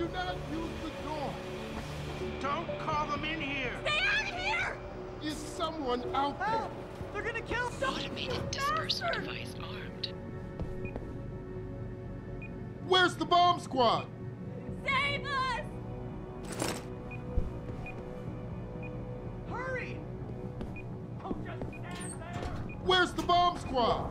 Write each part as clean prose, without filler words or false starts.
Do not use the door. Don't call them in here. Stay out of here! Is someone out there? Help! They're gonna kill some Automated dispersal device armed. Where's the bomb squad? Save us! Hurry! Oh, just stand there! Where's the bomb squad?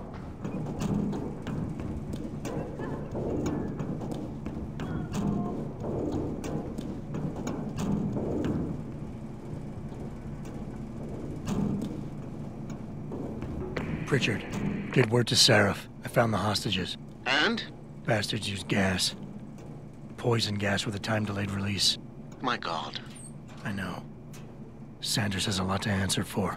Pritchard, get word to Sarif. I found the hostages. And? Bastards used gas. Poison gas with a time-delayed release. My God. I know. Sanders has a lot to answer for.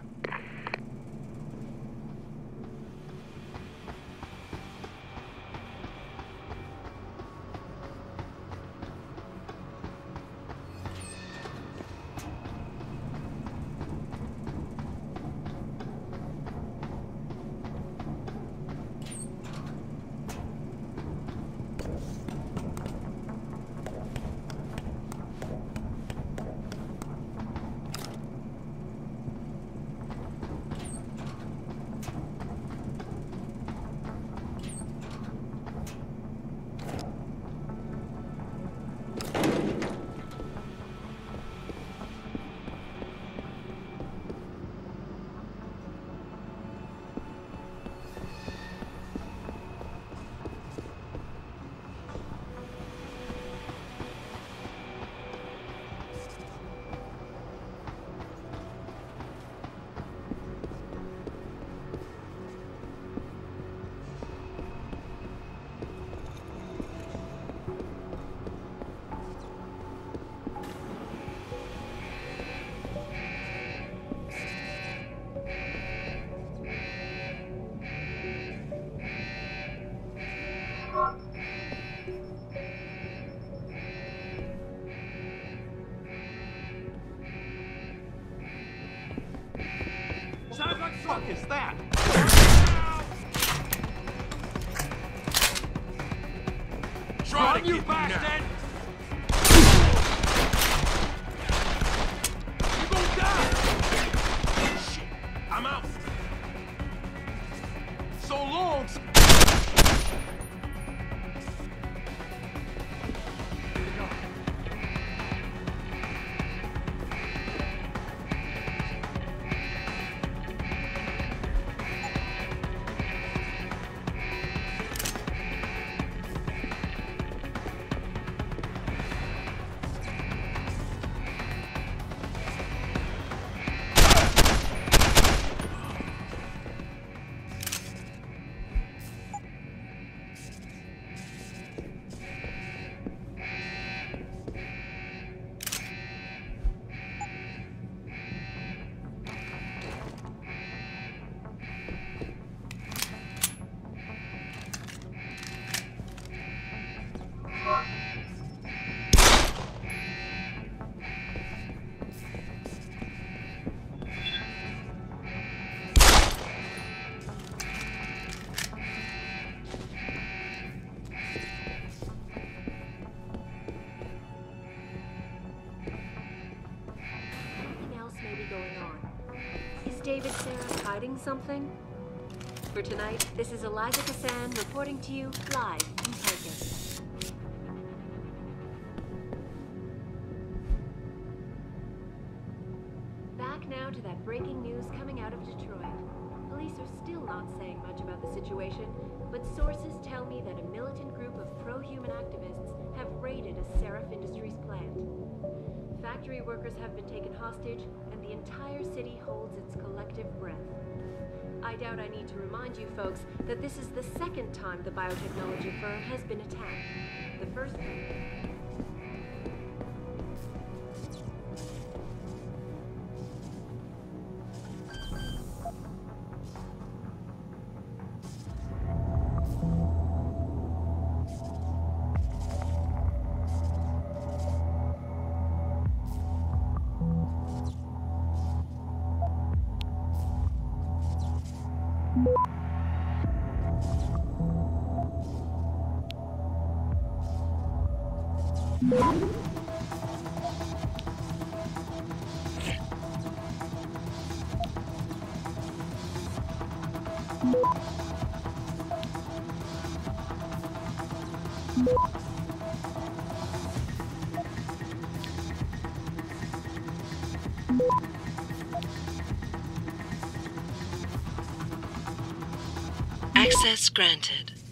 Sounds like fuck is that? Try to you bastard! You gonna die! Shit, I'm out. So long. David Sarif hiding something? For tonight, this is Eliza Cassan reporting to you live from Tarkus. Back now to that breaking news coming out of Detroit. Police are still not saying much about the situation, but sources tell me that a militant group of pro-human activists have raided a Sarif Industries plant. Factory workers have been taken hostage, and the entire city holds its collective breath. I doubt I need to remind you folks that this is the second time the biotechnology firm has been attacked. The first time... Access granted.